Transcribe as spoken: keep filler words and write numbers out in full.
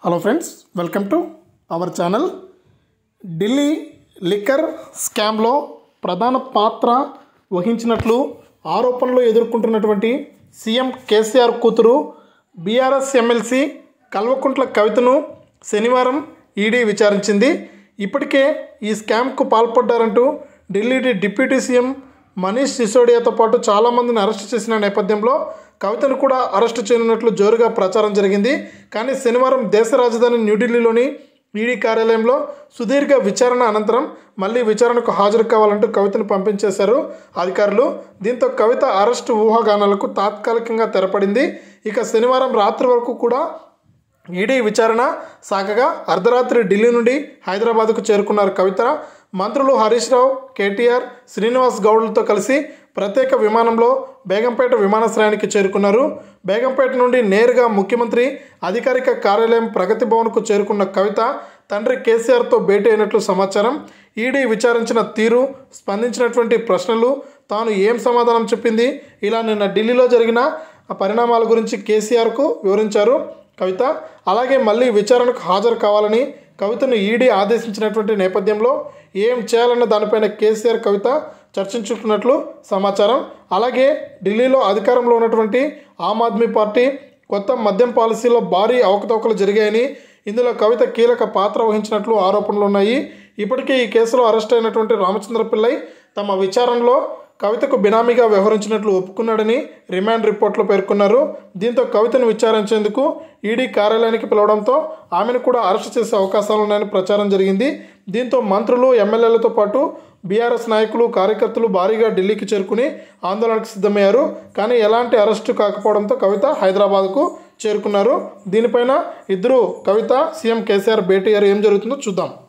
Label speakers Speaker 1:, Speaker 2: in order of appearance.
Speaker 1: Hello friends, welcome to our channel. Delhi liquor స్కామ్లో ప్రధాన పాత్ర వహించినట్లు ఆరోపణలు ఎదుర్కొంటున్నటువంటి సీఎం కేసీఆర్ కూతురు బీఆర్ఎస్ ఎమ్మెల్సీ కల్వకుంట్ల కవితను శనివారం ఈడీ విచారించింది. ఇప్పటికే ఈ స్కామ్కు పాల్పడ్డారంటూ ఢిల్లీ డిప్యూటీ సీఎం మనీష్ సిసోడియాతో పాటు చాలామందిని అరెస్ట్ చేసిన నేపథ్యంలో కవితను కూడా అరెస్టు చేయనున్నట్లు జోరుగా ప్రచారం జరిగింది. కానీ శనివారం దేశ రాజధాని న్యూఢిల్లీలోని ఈడీ కార్యాలయంలో సుదీర్ఘ విచారణ అనంతరం మళ్ళీ విచారణకు హాజరు కావాలంటూ కవితను పంపించేశారు అధికారులు. దీంతో కవిత అరెస్టు ఊహాగానాలకు తాత్కాలికంగా తెరపడింది. ఇక శనివారం రాత్రి వరకు కూడా ఈడీ విచారణ సాగగా అర్ధరాత్రి ఢిల్లీ నుండి హైదరాబాద్కు చేరుకున్నారు కవిత. మంత్రులు హరీష్ రావు, కేటీఆర్, శ్రీనివాస్ గౌడ్లతో కలిసి ప్రత్యేక విమానంలో బేగంపేట విమానాశ్రయానికి చేరుకున్నారు. బేగంపేట నుండి నేరుగా ముఖ్యమంత్రి అధికారిక కార్యాలయం ప్రగతి భవన్కు చేరుకున్న కవిత తండ్రి కేసీఆర్తో భేటీ అయినట్లు సమాచారం. ఈడీ విచారించిన తీరు, స్పందించినటువంటి ప్రశ్నలు, తాను ఏం సమాధానం చెప్పింది, ఇలా నిన్న ఢిల్లీలో జరిగిన పరిణామాల గురించి కేసీఆర్కు వివరించారు కవిత. అలాగే మళ్ళీ విచారణకు హాజరు కావాలని కవితను ఈడీ ఆదేశించినటువంటి నేపథ్యంలో ఏం చేయాలన్న దానిపైన కేసీఆర్ కవిత చర్చించుకున్నట్లు సమాచారం. అలాగే ఢిల్లీలో అధికారంలో ఉన్నటువంటి ఆమ్ ఆద్మీ పార్టీ కొత్త మద్యం పాలసీలో భారీ అవకతవకలు జరిగాయని, ఇందులో కవిత కీలక పాత్ర వహించినట్లు ఆరోపణలు ఉన్నాయి. ఇప్పటికే ఈ కేసులో అరెస్ట్ అయినటువంటి రామచంద్ర పిల్లై తమ విచారణలో కవితకు బినామీగా వ్యవహరించినట్లు ఒప్పుకున్నాడని రిమాండ్ రిపోర్ట్లో పేర్కొన్నారు. దీంతో కవితను విచారించేందుకు ఈడీ కార్యాలయానికి పిలవడంతో ఆమెను కూడా అరెస్ట్ చేసే అవకాశాలు ఉన్నాయని ప్రచారం జరిగింది. దీంతో మంత్రులు, ఎమ్మెల్యేలతో పాటు బీఆర్ఎస్ నాయకులు, కార్యకర్తలు భారీగా ఢిల్లీకి చేరుకుని ఆందోళనకు సిద్ధమయ్యారు. కానీ ఎలాంటి అరెస్టు కాకపోవడంతో కవిత హైదరాబాద్కు చేరుకున్నారు. దీనిపైన ఇద్దరు కవిత, సీఎం కేసీఆర్ భేటీ అయ్యారు. ఏం జరుగుతుందో చూద్దాం.